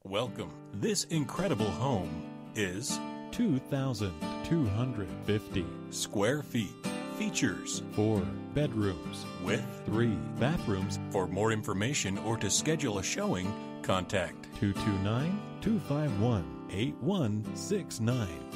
Welcome. This incredible home is 2,250 square feet. Features 4 bedrooms with 3 bathrooms. For more information or to schedule a showing, contact 229-251-8169.